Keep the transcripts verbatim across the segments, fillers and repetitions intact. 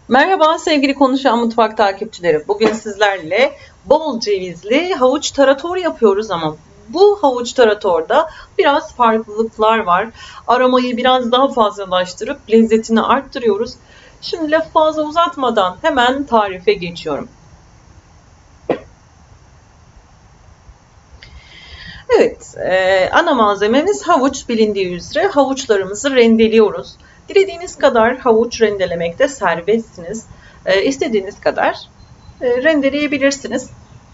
Merhaba sevgili Konuşan Mutfak takipçileri. Bugün sizlerle bol cevizli havuç tarator yapıyoruz ama bu havuç taratorda biraz farklılıklar var. Aromayı biraz daha fazlalaştırıp lezzetini arttırıyoruz. Şimdi lafı fazla uzatmadan hemen tarife geçiyorum. Evet, e, ana malzememiz havuç, bilindiği üzere havuçlarımızı rendeliyoruz. Dilediğiniz kadar havuç rendelemekte serbestsiniz. E, istediğiniz kadar e, rendeleyebilirsiniz.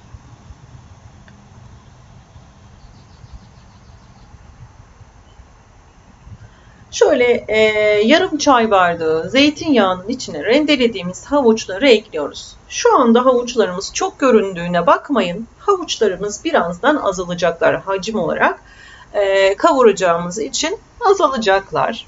Şöyle e, yarım çay bardağı zeytinyağının içine rendelediğimiz havuçları ekliyoruz. Şu anda havuçlarımız çok göründüğüne bakmayın. Havuçlarımız birazdan azalacaklar hacim olarak. E, kavuracağımız için azalacaklar.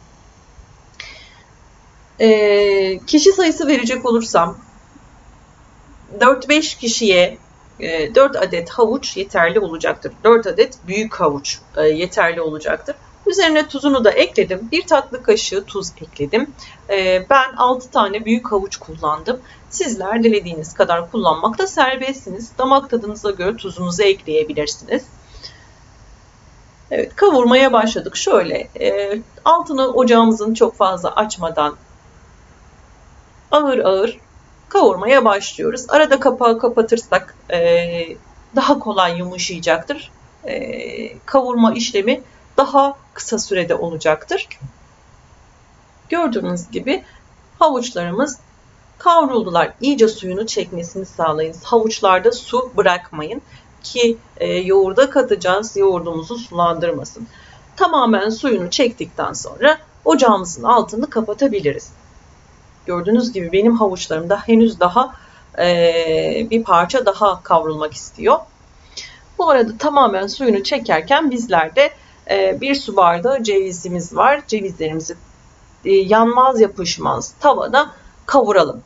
E, kişi sayısı verecek olursam dört beş kişiye e, dört adet havuç yeterli olacaktır. dört adet büyük havuç e, yeterli olacaktır. Üzerine tuzunu da ekledim. Bir tatlı kaşığı tuz ekledim. E, ben altı tane büyük havuç kullandım. Sizler dilediğiniz kadar kullanmakta serbestsiniz. Damak tadınıza göre tuzunuzu ekleyebilirsiniz. Evet, kavurmaya başladık. Şöyle e, altını ocağımızın çok fazla açmadan ağır ağır kavurmaya başlıyoruz. Arada kapağı kapatırsak e, daha kolay yumuşayacaktır. E, kavurma işlemi daha kısa sürede olacaktır. Gördüğünüz gibi havuçlarımız kavruldular. İyice suyunu çekmesini sağlayın. Havuçlarda su bırakmayın ki e, yoğurda katacağız. Yoğurdumuzu sulandırmasın. Tamamen suyunu çektikten sonra ocağımızın altını kapatabiliriz. Gördüğünüz gibi benim havuçlarımda henüz daha e, bir parça daha kavrulmak istiyor. Bu arada tamamen suyunu çekerken bizlerde e, bir su bardağı cevizimiz var. Cevizlerimizi e, yanmaz yapışmaz tavada kavuralım.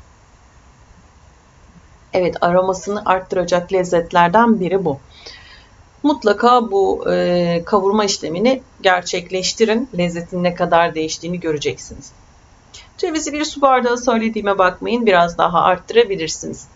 Evet, aromasını arttıracak lezzetlerden biri bu. Mutlaka bu e, kavurma işlemini gerçekleştirin. Lezzetin ne kadar değiştiğini göreceksiniz. Cevizi bir su bardağı söylediğime bakmayın. Biraz daha arttırabilirsiniz.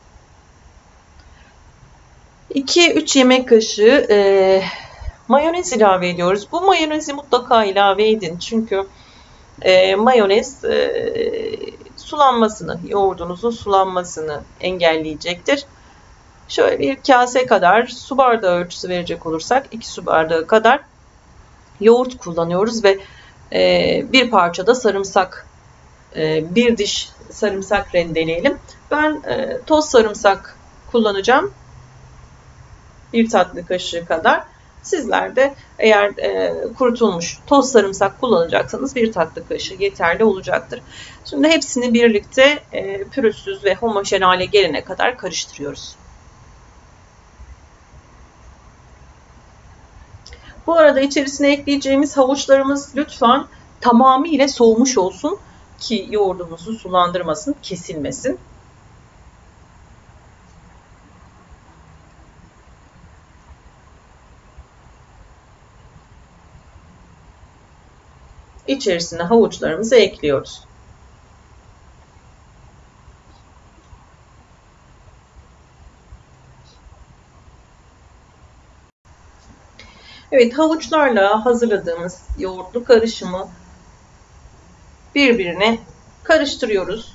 iki üç yemek kaşığı e, mayonez ilave ediyoruz. Bu mayonezi mutlaka ilave edin. Çünkü e, mayonez e, sulanmasını, yoğurdunuzun sulanmasını engelleyecektir. Şöyle bir kase kadar su bardağı ölçüsü verecek olursak iki su bardağı kadar yoğurt kullanıyoruz ve e, bir parça da sarımsak, e, bir diş sarımsak rendeleyelim. Ben e, toz sarımsak kullanacağım. Bir tatlı kaşığı kadar. Sizler de eğer e, kurutulmuş toz sarımsak kullanacaksanız bir tatlı kaşığı yeterli olacaktır. Şimdi hepsini birlikte e, pürüzsüz ve homojen hale gelene kadar karıştırıyoruz. Bu arada içerisine ekleyeceğimiz havuçlarımız lütfen tamamıyla soğumuş olsun ki yoğurdumuzu sulandırmasın, kesilmesin. İçerisine havuçlarımızı ekliyoruz. Evet, havuçlarla hazırladığımız yoğurtlu karışımı birbirine karıştırıyoruz.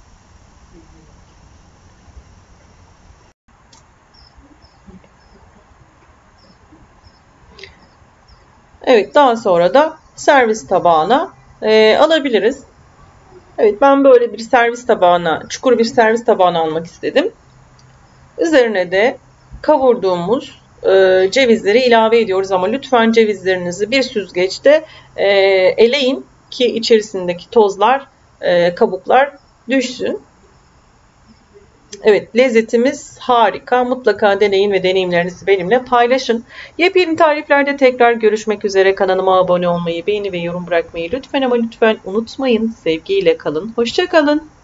Evet, daha sonra da servis tabağına e, alabiliriz. Evet, ben böyle bir servis tabağına, çukur bir servis tabağına almak istedim. Üzerine de kavurduğumuz e, cevizleri ilave ediyoruz ama lütfen cevizlerinizi bir süzgeçte e, eleyin ki içerisindeki tozlar, e, kabuklar düşsün. Evet, lezzetimiz harika. Mutlaka deneyin ve deneyimlerinizi benimle paylaşın. Yepyeni tariflerde tekrar görüşmek üzere. Kanalıma abone olmayı, beğeni ve yorum bırakmayı lütfen ama lütfen unutmayın. Sevgiyle kalın. Hoşça kalın.